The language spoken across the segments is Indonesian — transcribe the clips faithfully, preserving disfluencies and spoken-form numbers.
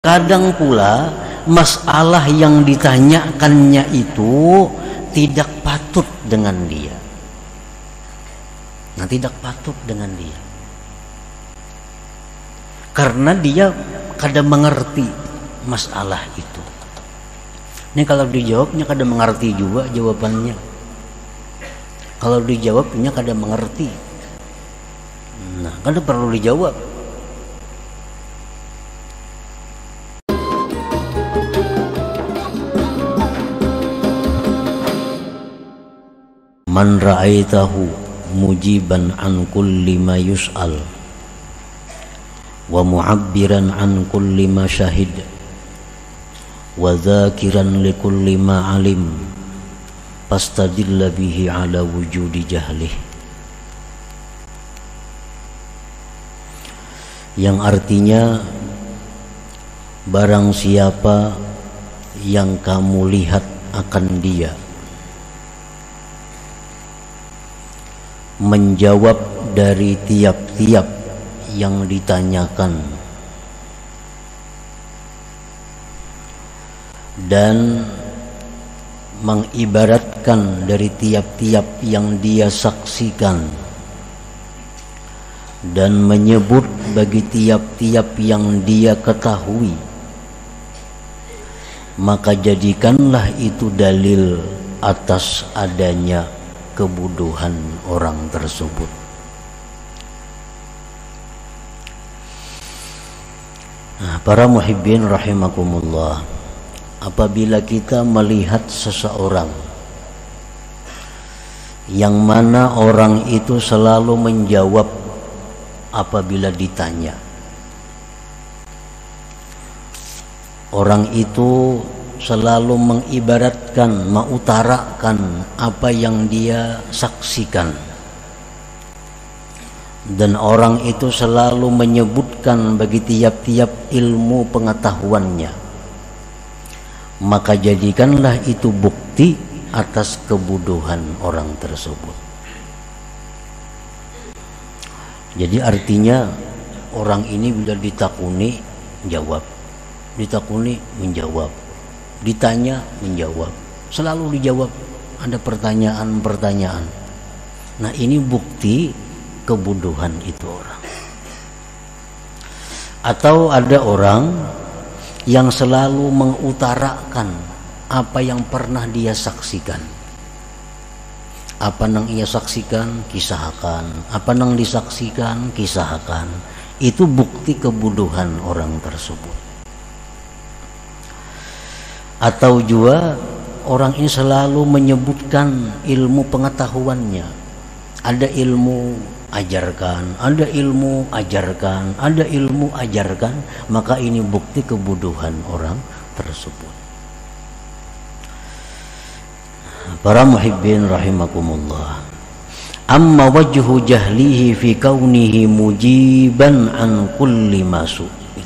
Kadang pula masalah yang ditanyakannya itu tidak patut dengan dia. Nah, tidak patut dengan dia. Karena dia kadang mengerti masalah itu. Ini kalau dijawabnya kadang mengerti juga jawabannya. Kalau dijawabnya kadang mengerti. Nah, kadang perlu dijawab. Man ra'aitahu mujiban an kulli ma yus'al wa mu'abbiran an kulli ma syahid wa dzakiran li kulli ma alim fastadilla bihi ala wujudi jahlih, yang artinya barang siapa yang kamu lihat akan dia menjawab dari tiap-tiap yang ditanyakan dan mengibaratkan dari tiap-tiap yang dia saksikan dan menyebut bagi tiap-tiap yang dia ketahui, maka jadikanlah itu dalil atas adanya kebodohan orang tersebut. Nah, para muhibbin rahimakumullah, apabila kita melihat seseorang yang mana orang itu selalu menjawab apabila ditanya, orang itu selalu mengibaratkan, mengutarakan apa yang dia saksikan, dan orang itu selalu menyebutkan bagi tiap-tiap ilmu pengetahuannya, maka jadikanlah itu bukti atas kebodohan orang tersebut. Jadi artinya orang ini bila ditakuni jawab, ditakuni menjawab, ditanya menjawab, selalu dijawab, ada pertanyaan-pertanyaan. Nah, ini bukti kebodohan itu orang. Atau ada orang yang selalu mengutarakan apa yang pernah dia saksikan. Apa yang ia saksikan, kisahkan. Apa yang disaksikan, kisahkan. Itu bukti kebodohan orang tersebut. Atau juga orang ini selalu menyebutkan ilmu pengetahuannya. Ada ilmu, ajarkan. Ada ilmu, ajarkan. Ada ilmu, ajarkan. Maka ini bukti kebodohan orang tersebut. Para muhibbin rahimakumullah, amma wajhu jahlihi fi kaunihi mujiban an kulli masu'il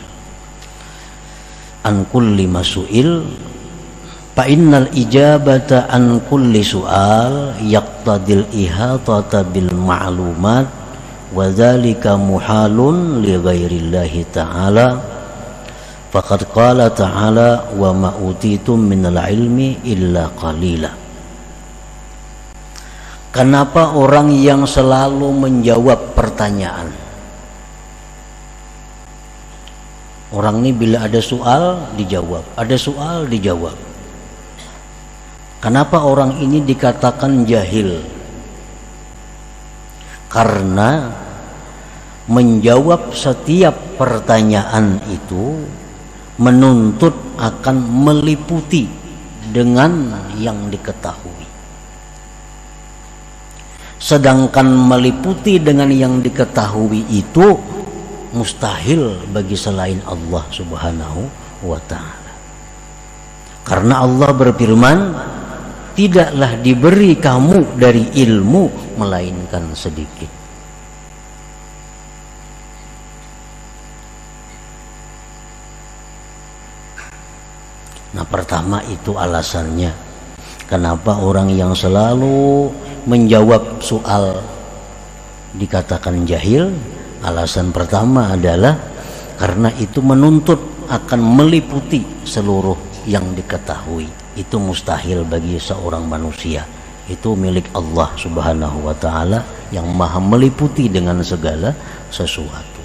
an kulli masu'il fa innal ijabata an kulli su'al yaqtadil ihatata bil ma'lumat wa dzalika muhalun li ghairillahi ta'ala faqad qala ta'ala wa ma utitum minal ilmi illa qalila. Kenapa orang yang selalu menjawab pertanyaan? Orang ini bila ada soal dijawab, ada soal dijawab. Kenapa orang ini dikatakan jahil? Karena menjawab setiap pertanyaan itu menuntut akan meliputi dengan yang diketahui. Sedangkan meliputi dengan yang diketahui itu mustahil bagi selain Allah Subhanahu wa ta'ala. Karena Allah berfirman, tidaklah diberi kamu dari ilmu melainkan sedikit. Nah, pertama itu alasannya kenapa orang yang selalu menjawab soal dikatakan jahil. Alasan pertama adalah karena itu menuntut akan meliputi seluruh yang diketahui. Itu mustahil bagi seorang manusia. Itu milik Allah Subhanahu wa ta'ala yang maha meliputi dengan segala sesuatu.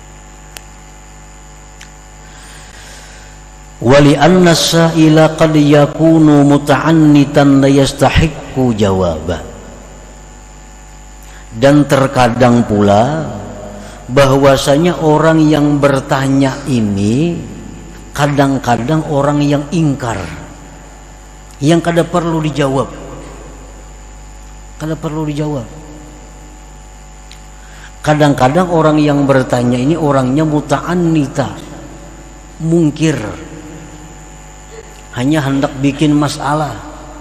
Wali anna sa'ila qad yakunu muta'annitan la yastahiqqu jawaba. Dan terkadang pula bahwasanya orang yang bertanya ini kadang-kadang orang yang ingkar, yang kada perlu dijawab, kada perlu dijawab. Kadang-kadang orang yang bertanya ini orangnya muta'annita, mungkir, hanya hendak bikin masalah.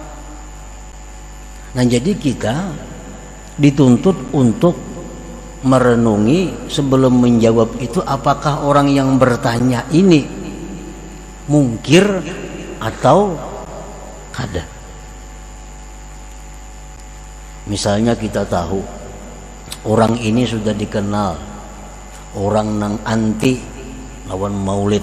Nah, jadi kita dituntut untuk merenungi sebelum menjawab itu, apakah orang yang bertanya ini mungkir atau kada. Misalnya kita tahu orang ini sudah dikenal orang nang anti lawan maulid.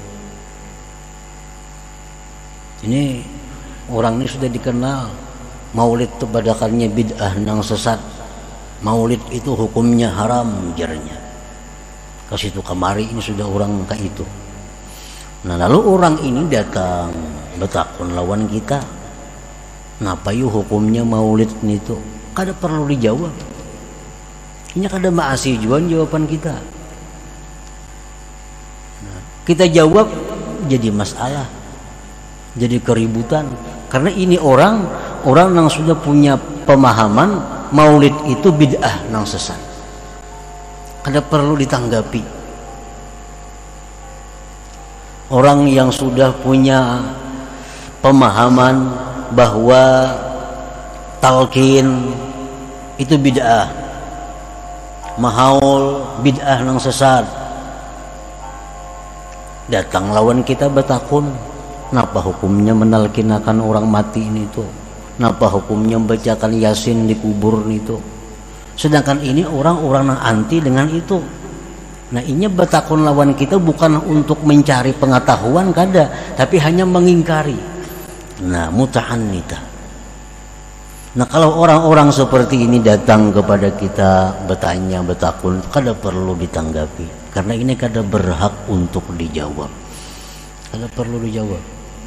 Ini orang ini sudah dikenal maulid itu badakannya bid'ah nang sesat, maulid itu hukumnya haram jarnya. Ke situ kemari ini sudah orang kayak itu. Nah, lalu orang ini datang betakun lawan kita, napa yuk hukumnya maulid itu? Kada perlu dijawab. Ini kada maasi juan jawaban kita. Nah, kita jawab jadi masalah, jadi keributan. Karena ini orang orang yang sudah punya pemahaman maulid itu bid'ah nang sesat. Kada perlu ditanggapi. Orang yang sudah punya pemahaman bahwa talqin itu bid'ah, mahaul bid'ah nang sesat, datang lawan kita betakun, napa hukumnya menalkinakan orang mati ini tuh? Napa hukumnya membacakan Yasin di kubur itu? Sedangkan ini orang-orang yang anti dengan itu. Nah, ini betakun lawan kita bukan untuk mencari pengetahuan kada, tapi hanya mengingkari. Nah, muta'annita. Nah, kalau orang-orang seperti ini datang kepada kita bertanya, betakun, kada perlu ditanggapi, karena ini kada berhak untuk dijawab. Kada perlu dijawab.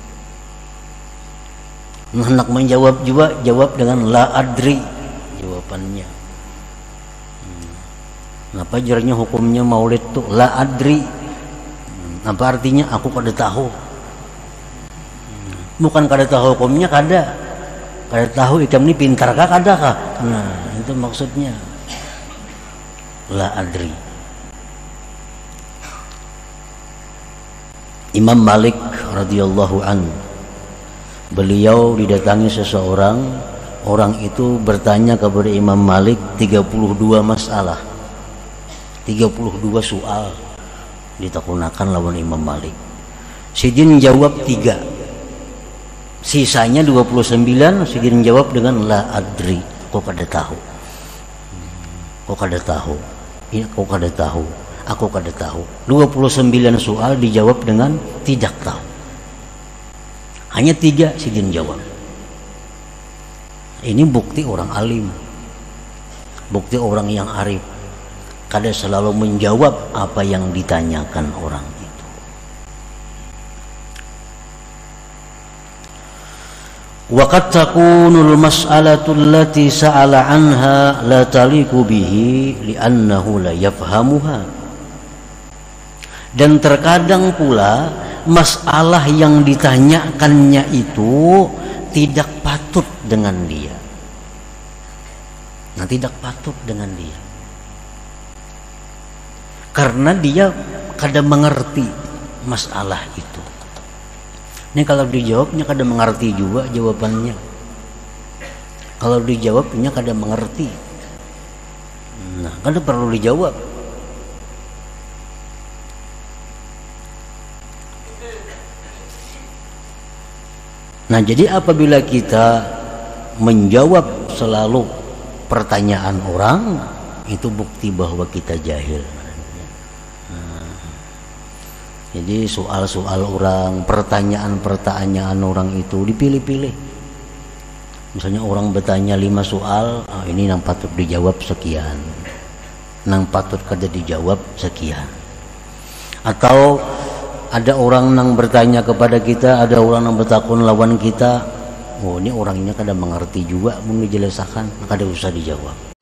Hendak menjawab juga jawab dengan la adri jawabannya. Hmm. Apa jarnya hukumnya maulid tuh la adri? Hmm. Apa artinya aku kada tahu? Hmm. Bukan kada tahu hukumnya, kada. Kada tahu ikam ini pintar kah kada kah? Nah, itu maksudnya la adri. Imam Malik radhiyallahu anhu, beliau didatangi seseorang, orang itu bertanya kepada Imam Malik tiga puluh dua masalah, tiga puluh dua soal ditakunakan lawan Imam Malik. Sidin jawab tiga, sisanya dua puluh sembilan Sidin jawab dengan la adri, kok kada tahu, kok kada tahu, ya kok kada tahu, aku kada tahu. Dua puluh sembilan soal dijawab dengan tidak tahu. Hanya tiga Sidin jawab. Ini bukti orang alim, bukti orang yang arif, kada selalu menjawab apa yang ditanyakan orang itu. Wa qad takunul mas'alatu allati sa'ala anha la taliqu bihi li'annahu la yafhamuha. Dan terkadang pula masalah yang ditanyakannya itu tidak patut dengan dia. Nah, tidak patut dengan dia, karena dia kada mengerti masalah itu. Ini kalau dijawabnya kada mengerti juga jawabannya. Kalau dijawabnya kada mengerti, nah kada perlu dijawab. Nah, jadi apabila kita menjawab selalu pertanyaan orang, itu bukti bahwa kita jahil. Nah, jadi Jadi soal-soal orang, pertanyaan-pertanyaan orang itu dipilih-pilih. Misalnya orang bertanya lima soal, oh ini yang patut dijawab sekian, yang patut kada dijawab sekian. Atau ada orang yang bertanya kepada kita, ada orang yang bertakun lawan kita, oh ini orangnya kada mengerti juga, mau dijelaskan, kada usah dijawab.